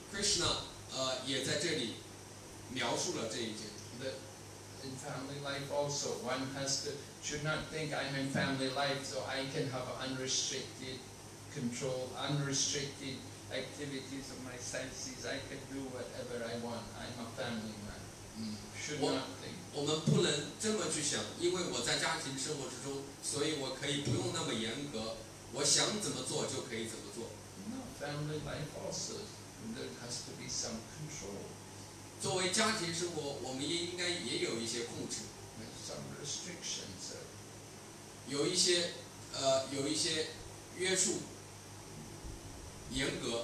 S5: Krishna 呃也在这里描述了这一点。
S1: That in family life also, one has to should not think I'm in family life so I can have unrestricted control, unrestricted activities of my senses. I can do whatever I want. I'm a family man.
S5: Mm.
S1: Should
S5: What-
S1: not think.
S5: 我们不能这么去想，因为我在家庭生活之中，所以我可以不用那么严格，我想怎么做就可以怎么做。
S1: No, family life also, there has to be some control,
S5: 作为家庭生活，我们也应该也有一些控制，
S1: there's some restrictions. uh,
S5: 有一些呃有一些约束、严格。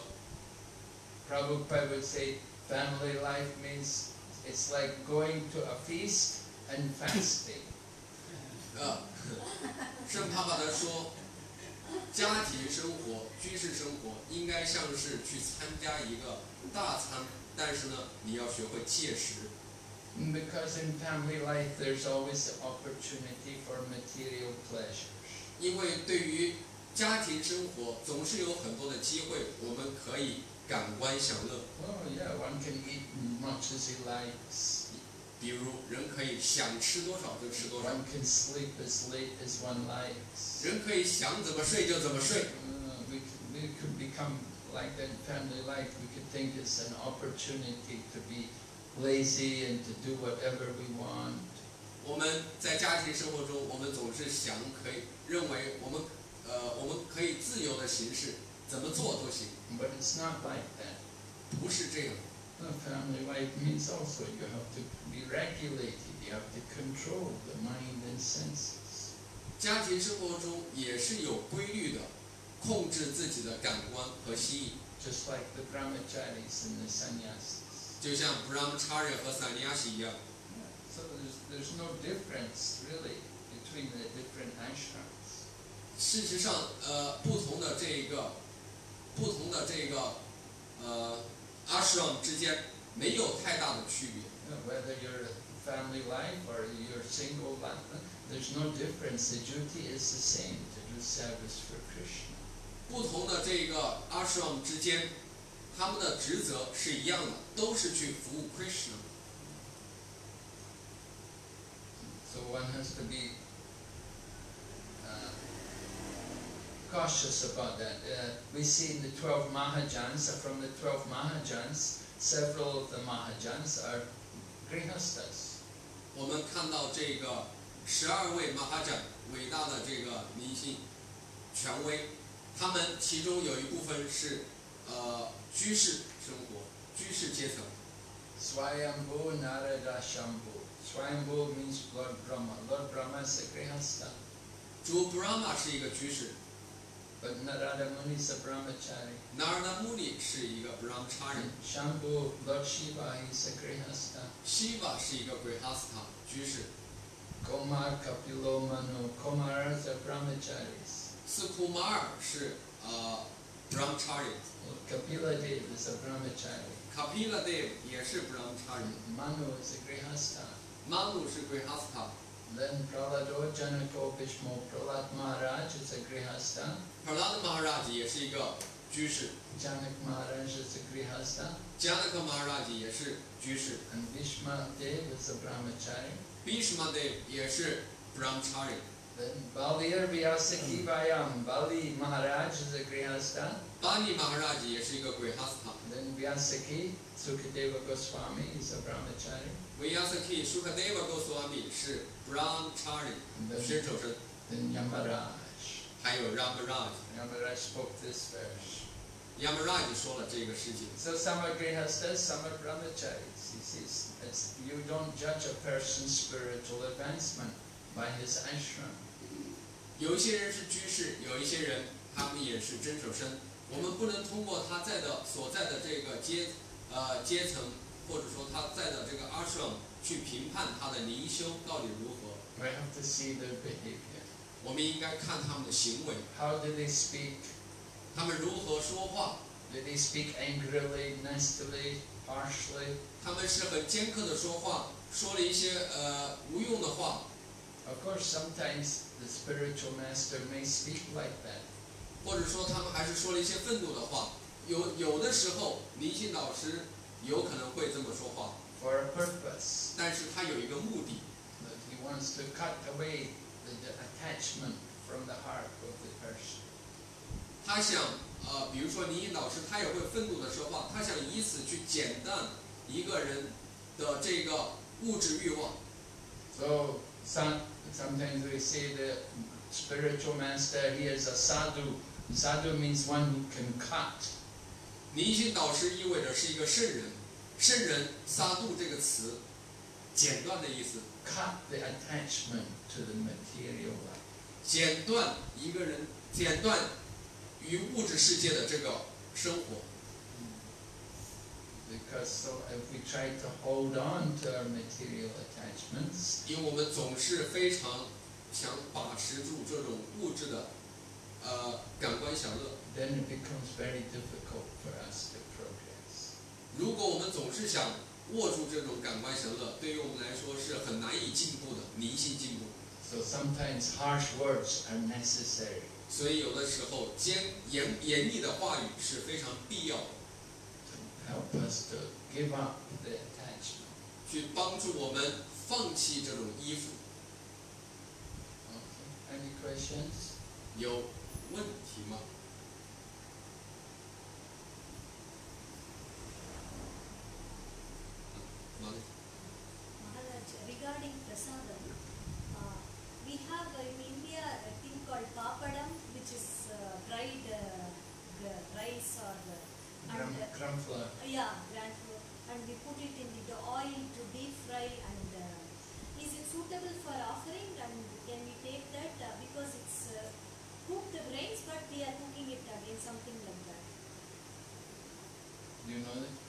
S1: Prabhupada would say family life means it's like going to a feast and fasting.
S5: 呃，圣帕帕德说，家庭生活、居士生活应该像是去参加一个大餐，但是呢，你要学会戒食，
S1: Because in family life there's always the opportunity for material pleasures.
S5: 因为对于家庭生活总是有很多的机会，我们可以感官享乐。
S1: Oh yeah, one can eat as much as he likes.
S5: 比如，人可以想吃多少就吃多少，
S1: One can sleep as late as one likes.
S5: 人可以想怎么睡就怎么睡。
S1: Uh, we, could, we could become like that in family life. We could think it's an opportunity to be lazy and to do whatever we want.
S5: 我们在家庭生活中，我们总是想可以认为我们呃我们可以自由的行事，怎么做都行，
S1: But it's not like that.
S5: 不是这样。
S1: Uh, family life means also you have to be regulated. You have to control the mind and senses.
S5: 家庭生活中也是有规律的，控制自己的感官和心意，
S1: Just like the brahmacharis and the sannyasis.
S5: 就像 Brahmacharya 和 Sannyasi 一样。
S1: So there's, there's no difference really between the different ashrams.
S5: 事实上，呃，不同的这个不同的这个呃 ashram 之间没有太大的区别。
S1: You know, whether you're a family life or you're single life, there's no difference. The duty is the same, to do service for Krishna.
S5: 不同的这个 ashram 之间，他们的职责是一样的，都是去服务 Krishna。
S1: So one has to be uh, cautious about that. Uh, we see in the twelve Mahajans, uh, from the twelve Mahajans, several of the Mahajans are Grihastas.
S5: 我们看到这个十二位 Mahajan 伟大的这个明星权威，他们其中有一部分是呃居士生活，居士阶层。
S1: Swayambhu Narada Shambhu. Swayambhu means Lord Brahma. Lord Brahma is a Grihasta.
S5: 主 Brahma 是一个居士，
S1: But Narada Muni is a brahmachari.
S5: Narada Muni 是一个 Brahmachari，
S1: Shambhu, Lord Shiva, he's a Grihasta.
S5: Shiva 是一个 Grihastha 居士，
S1: Komar, Kapilo, Manu. Komaras are brahmacharis.
S5: 斯库马尔是呃 Brahmachari，
S1: Kapila Dev is a brahmachari.
S5: Kapila Dev 也是 Brahmachari，
S1: Manu is a Grihasta.
S5: Manu 是 Grihastha，
S1: Then Pralado, Janako, Bhishmo, Prahlad Maharaj is a Grihasta.
S5: Prahlad Maharaj 也是一个居士，
S1: Janak Maharaj is a Grihasta.
S5: Janaka Maharaj 也是居士，
S1: And Bhishma Dev is a brahmachari.
S5: Bhishma Dev 也是 Brahmachari，
S1: Then Balir Vyasaki Vayam. Bali Maharaj is a Grihasta.
S5: Bali Maharaj 也是一个 Grihastha，
S1: Then Vyasaki, Sukadeva Goswami is a brahmachari.
S5: Vyasaki Shukadeva Goswami 是 Brahmachari
S1: And then,
S5: 身手身，
S1: then Yamaraj.
S5: 还有 Ramaraj。
S1: Yamaraj spoke this verse.
S5: Yamaraj 说了这个事情，
S1: So some are grihastas, some are brahmacharis. You see, it's, it's, you don't judge a person's spiritual advancement by his ashram.
S5: 有一些人是居士，有一些人他们也是真手身。我们不能通过他在的所在的这个阶呃阶层，或者说他在的这个 ashram 去评判他的灵修到底如何。
S1: We have to see their behavior.
S5: 我们应该看他们的行为，
S1: How do they speak?
S5: 他们如何说话，
S1: Do they speak angrily, nastily, harshly?
S5: 他们是很尖刻的说话，说了一些呃无用的话，
S1: Of course, sometimes the spiritual master may speak like that.
S5: 或者说他们还是说了一些愤怒的话。 有有的时候灵性导师有可能会这么说话，
S1: for a purpose.
S5: 但是他有一个目的，
S1: That he wants to cut away the, the attachment from the heart of the person.
S5: 他想呃，比如说灵性导师，他也会愤怒的说话，他想以此去减淡一个人的这个物质欲望。
S1: So some, sometimes we say the spiritual master, he is a sadhu. Sadhu means one who can cut.
S5: 灵性导师意味着是一个圣人，圣人撒度这个词，剪断的意思，
S1: Cut the attachment to the material life.
S5: 剪断一个人，剪断与物质世界的这个生活。
S1: Because so if we try to hold on to our material attachments,
S5: 因为我们总是非常想把持住这种物质的呃感官享乐。
S1: then it becomes very difficult for us to progress.
S5: 如果我们总是想握住这种感官享乐，对于我们来说是很难以进步的，灵性进步。
S1: So sometimes harsh words are necessary
S5: 所以有的时候尖严严厉的话语是非常必要的，
S1: to help us to give up the attachment.
S5: 去帮助我们放弃这种依附。
S1: Okay. Any questions?
S5: 有问题吗？
S6: Maharaj, regarding prasadam, uh, we have uh, in India a thing called papadam, which is uh, dried uh, g- rice or uh,
S1: Gram,
S6: and uh,
S1: gram flour.
S6: uh, yeah, grand flour, and we put it in the oil to deep fry. And uh, is it suitable for offering? And can we take that uh, because it's uh, cooked grains, but we are cooking it again, something like that.
S1: Do you know that?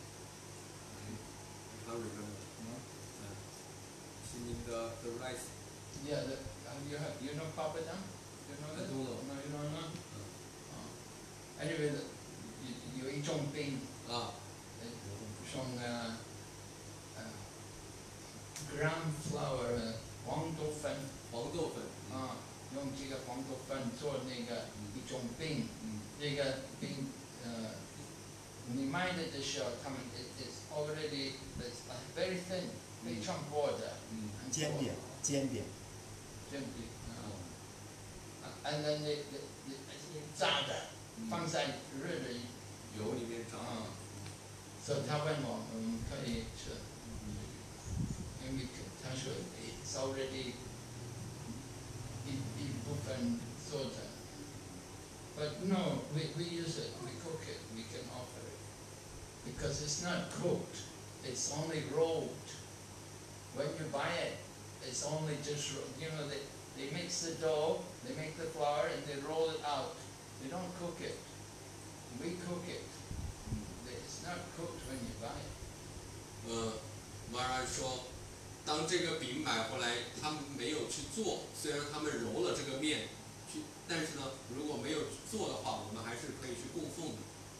S5: I can't remember.
S1: No?
S5: You mean the the rice?
S1: Yeah, the, uh, you, have, you know papadam? You know
S5: I
S1: that?
S5: don't know.
S1: No, you don't know? Oh. Anyway, the, 有一种病，
S5: 啊，
S1: 从呃呃 gram flour 呃黄豆粉
S5: 黄豆粉。
S1: 啊，用这个黄豆粉做那个一种饼，
S5: 嗯。
S1: 这个饼呃，你买的的时候，他们 it is already it's very thin，非常薄的，
S5: 嗯。
S1: 很薄
S3: 煎饼，煎饼，
S1: 煎饼啊，and then they they they 炸的，放在热的
S5: 油里面炸。
S1: 啊，所以他问我我们可以吃，因为他说 it's already 一一部分做的。But no, we, we use it, we cook it, we can offer it. Because it's not cooked, it's only rolled. When you buy it, it's only just, ro- you know, they, they mix the dough, they make the flour, and they roll it out. They don't cook it. We cook it. It's not cooked when you buy it.
S5: 呃，马然说，当这个饼买回来，他们没有去做，虽然他们揉了这个面，去，但是呢，如果没有做的话，我们还是可以去供奉的。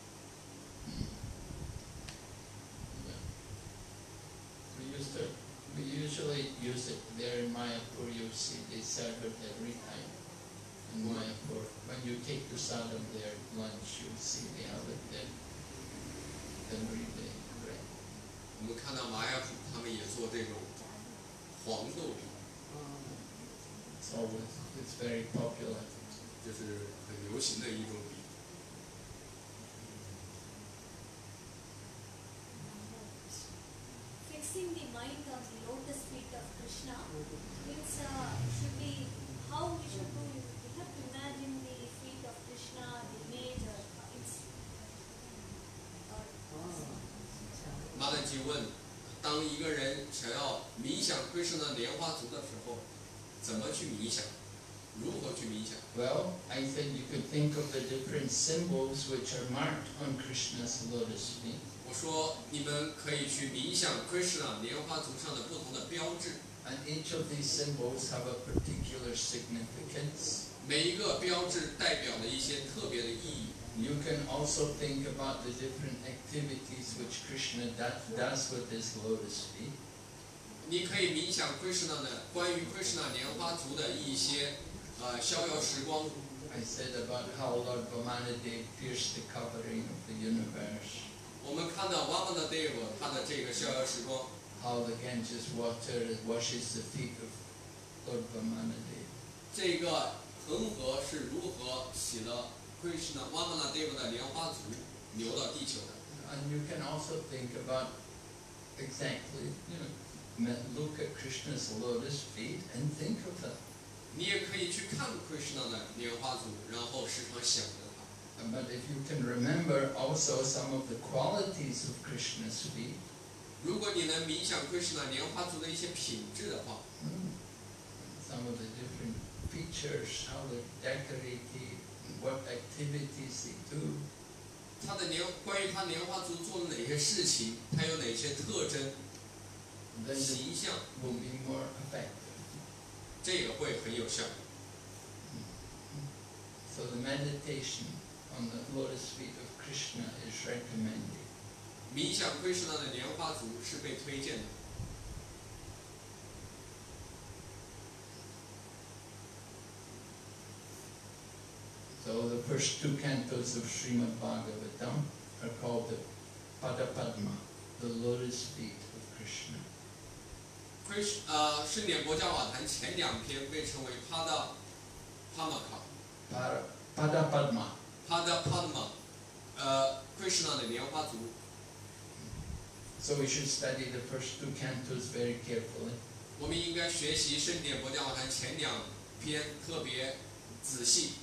S1: We used to, we usually use it there in Mayapur. You see, they serve it every time in Mayapur. When you take the sadam there lunch, you see they have it there every day. Right?
S5: 我们看到玛雅族他们也做这种黄豆饼，
S1: It's always, it's very popular.
S5: 就是很流行的一种饼。
S6: Fixing the mind on the lotus feet of Krishna means uh, should be how we should do it. We have to imagine the feet of Krishna, the image or it's or
S5: 马勒基问，当一个人想要冥想归顺的莲花族的时候，怎么去冥想？如何去冥想？
S1: Well, I think you could think of the different symbols which are marked on Krishna's lotus feet.
S5: 我说，你们可以去冥想 Krishna 莲花族上的不同的标志，
S1: And each of these symbols have a particular significance.
S5: 每一个标志代表了一些特别的意义。
S1: You can also think about the different activities which Krishna do- does with his lotus feet.
S5: 你可以冥想 Krishna 的关于 Krishna 莲花族的一些呃逍遥时光，
S1: I said about how Lord Vamanadev pierced the covering of the universe,
S5: 我们看到 Vamanadeva 他的这个逍遥时光，
S1: how the Ganges water washes the feet of Lord Vamanadev.
S5: 这个恒河是如何洗了 Krishna Vamanadeva 的莲花足流到地球的。
S1: And you can also think about exactly, you know, me- look at Krishna's lotus feet and think of them.
S5: 你也可以去看 Krishna 的莲花足，然后时常想着他。
S1: But if you can remember also some of the qualities of Krishna's feet,
S5: 如果你能冥想 Krishna 莲花足的一些品质的话，
S1: mm, some of the different features, how they're decorated, what activities they do,
S5: 他的莲关于他莲花足做了哪些事情，他有哪些特征、
S1: then it
S5: 形象，
S1: will be more effective.
S5: 这个会很有效。
S1: So the meditation on the lotus feet of Krishna is recommended.
S5: 冥想 Krishna 的莲花足是被推荐的。
S1: So the first two cantos of Srimad Bhagavatam are called the Padapadma, the lotus feet of Krishna.
S5: Krish 呃，圣典博伽瓦坛前两篇被称为 Pada Pamaka
S1: Para- Padapadma.
S5: Pada Padma， 呃，Krishna 的莲花足。
S1: So we should study the first two cantos very carefully.
S5: 我们应该学习圣典博伽瓦坛前两篇特别仔细。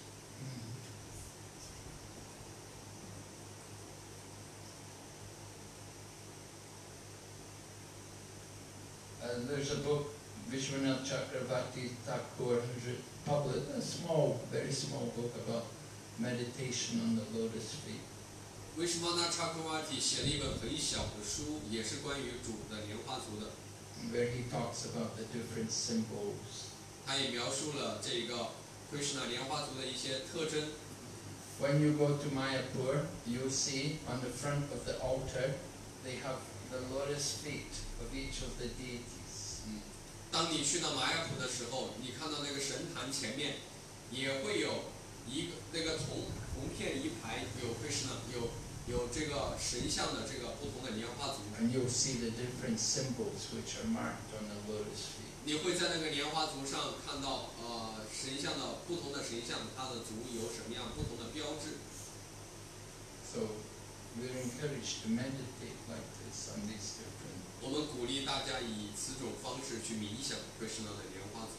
S1: Uh, there's a book, Vishwanath Chakravarti Thakur has writ- published, a small, very small book about meditation on the lotus feet.
S5: 为什么呢 Chakravarti 写了一本很小的书，也是关于主的莲花足的。
S1: Where he talks about the different symbols.
S5: 他也描述了这个 Krishna 莲花足的一些特征。
S1: When you go to Mayapur, you'll see on the front of the altar, they have the lotus feet of each of the deities.
S5: 当你去到玛雅普的时候，你看到那个神坛前面也会有一个那个铜铜片一排，有 Krishna， 有有这个神像的这个不同的莲花足。
S1: And you'll see the different symbols which are marked on the lotus feet.
S5: 你会在那个莲花足上看到呃神像的不同的神像，它的足有什么样不同的标志。
S1: So we're encouraged to meditate like this on these different.
S5: 我们鼓励大家以此种方式去冥想 Krishna 的莲花足。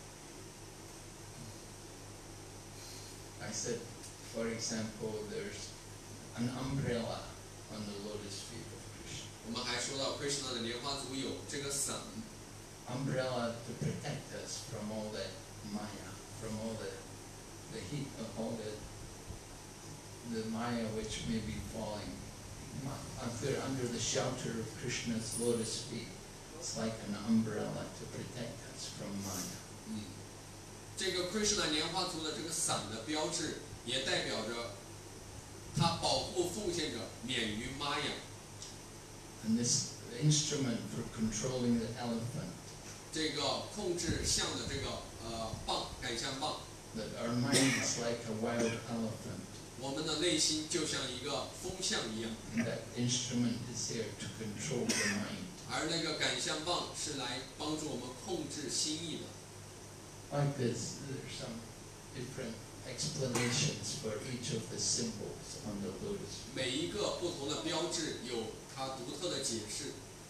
S1: I said, for example, there's an umbrella on the lotus feet of Krishna.
S5: 我们还说到 Krishna 的莲花足有这个伞，
S1: Umbrella to protect us from all that maya, from all the, the heat of all the, the maya which may be falling. Ma- If we're under the shelter of Krishna's lotus feet, it's like an umbrella to protect us from maya.
S5: 嗯，这个 Krishna 莲花足的这个伞的标志，也代表着它保护奉献者免于玛雅。
S1: And this instrument for controlling the elephant,
S5: 这个控制象的这个呃棒杆象棒，
S1: that our mind is like a wild elephant.
S5: 我们的内心就像一个风象一样，
S1: And that instrument is there to control the mind.
S5: 而那个杆象棒是来帮助我们控制心意的。
S1: Like this, there's some different explanations for each of the symbols on the lotus.
S5: 每一个不同的标志有它独特的解释。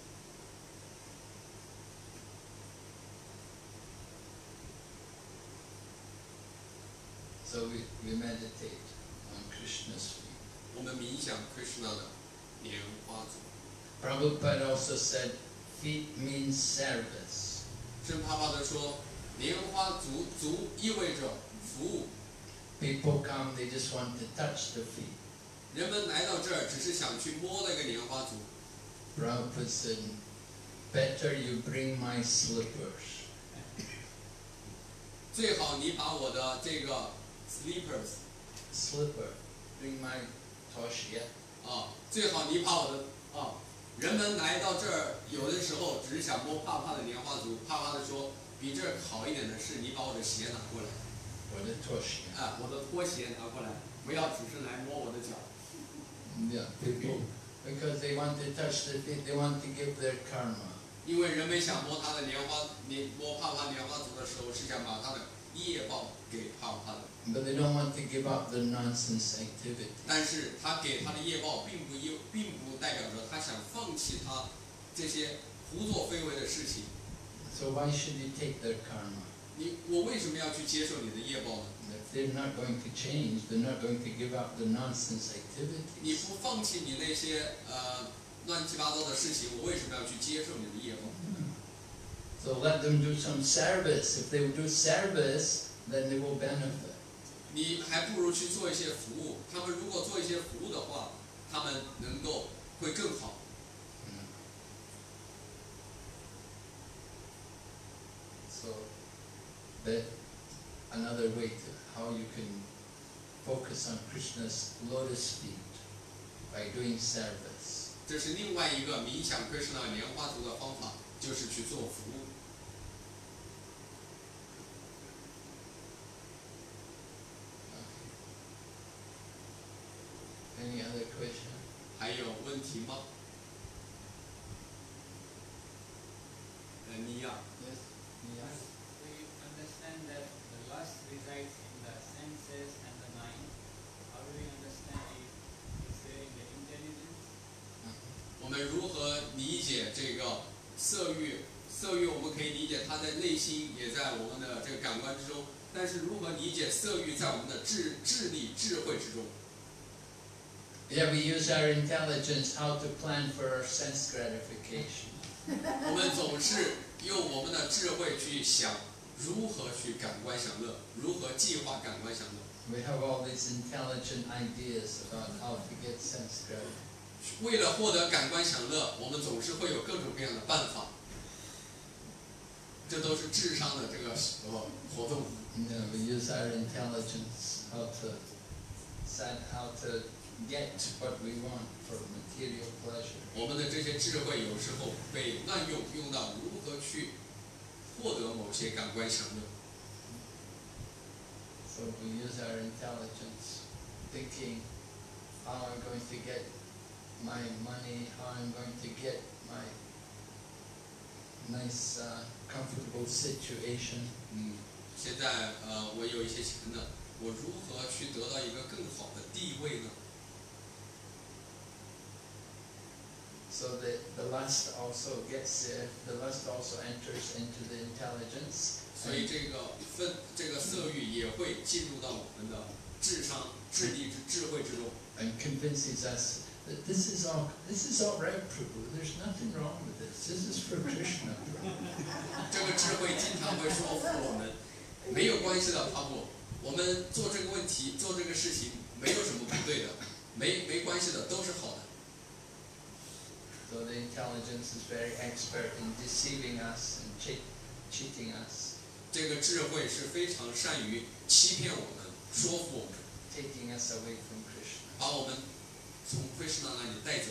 S1: So we, we meditate on Krishna's feet.
S5: 我们冥想 Krishna 的莲花足。
S1: Prabhupada also said, feet means service.
S5: 圣帕帕德说，莲花足足意味着服务。
S1: People come, they just want to touch the feet.
S5: 人们来到这儿只是想去摸那个莲花足。
S1: Prabhupada said, better you bring my slippers.
S5: 最好你把我的这个 slippers
S1: Slipper, bring my toshia.
S5: 啊，最好你把我的啊，人们来到这儿，有的时候只是想摸帕帕的莲花足。帕帕的说，比这儿好一点的是你把我的鞋拿过来。
S1: or the toshia.
S5: 啊，我的拖鞋拿过来，不要只是来摸我的脚。
S1: Yeah, people, because they want to touch the feet, they want to give their karma.
S5: 因为人们想摸他的莲花，莲摸帕帕莲花足的时候，是想把他的业报给帕帕的。
S1: But they don't want to give up their nonsense activity.
S5: 但是他给他的业报，并不有，并不代表着他想放弃他这些胡作非为的事情。
S1: So why should you take their karma?
S5: 你我为什么要去接受你的业报呢？
S1: If they're not going to change, they're not going to give up their nonsense
S5: 你
S1: activities.
S5: 不放弃你那些呃乱七八糟的事情，我为什么要去接受你的业报？
S1: So let them do some service. If they will do service, then they will benefit.
S5: 你还不如去做一些服务。他们如果做一些服务的话，他们能够会更好。
S1: So that another way to how you can focus on Krishna's lotus feet by doing service.
S5: 这是另外一个冥想Krishna莲花足的方法，就是去做服务。
S1: Any other question?
S5: 还有问题吗？呃，尼亚。
S1: Yes. Yes.
S3: We understand that the lust resides in the senses and the mind. How do we understand it? Is there in the intelligence?
S5: 我们如何理解这个色欲？色欲我们可以理解它在内心，也在我们的这个感官之中。但是如何理解色欲在我们的智智力、智慧之中？
S1: Yeah, we use our intelligence how to plan for our sense gratification.
S5: 我们总是用我们的智慧去想如何去感官享乐，如何计划感官享乐。
S1: We have all these intelligent ideas about how to get sense gratification.
S5: 为了获得感官享乐，我们总是会有各种各样的办法。这都是智商的这个呃活动。
S1: Yeah, we use our intelligence how to decide how to get what we want for material pleasure.
S5: 我们的这些智慧有时候被滥用，用到如何去获得某些感官享乐。
S1: So we use our intelligence thinking how I'm going to get my money, how I'm going to get my nice, uh, comfortable situation.
S5: 嗯，现在呃，我有一些钱了，我如何去得到一个更好的地位呢？
S1: So that the lust also gets there, the lust also enters into the intelligence.
S5: 所以这个分这个色欲也会进入到我们的智商、智力之智慧之中，
S1: And convinces us that this is all this is all right, Prabhu. There's nothing wrong with this. This is for Krishna. Prabhu.
S5: 这个智慧经常会说服我们，没有关系的，帕布，我们做这个问题、做这个事情没有什么不对的，没没关系的，都是好的。
S1: So the intelligence is very expert in deceiving us and cheat, cheating us,
S5: 这个智慧是非常善于欺骗我们、说服我们，
S1: taking us away from Krishna.
S5: 把我们从 Krishna 那里带走。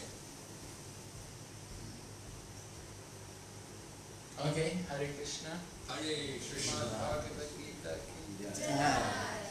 S1: Okay, Hare Krishna.
S5: Hare Krishna
S1: Srimad Bhagavad Gita ki jai.
S3: Yeah.